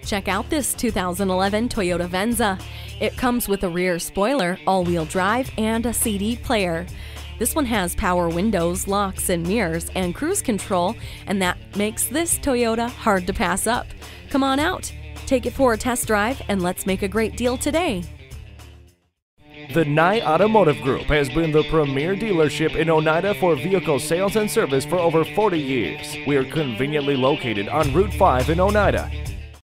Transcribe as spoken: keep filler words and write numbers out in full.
Check out this two thousand eleven Toyota Venza. It comes with a rear spoiler, all-wheel drive, and a C D player. This one has power windows, locks and mirrors, and cruise control, and that makes this Toyota hard to pass up. Come on out, take it for a test drive, and let's make a great deal today. The Nye Automotive Group has been the premier dealership in Oneida for vehicle sales and service for over forty years. We are conveniently located on Route five in Oneida.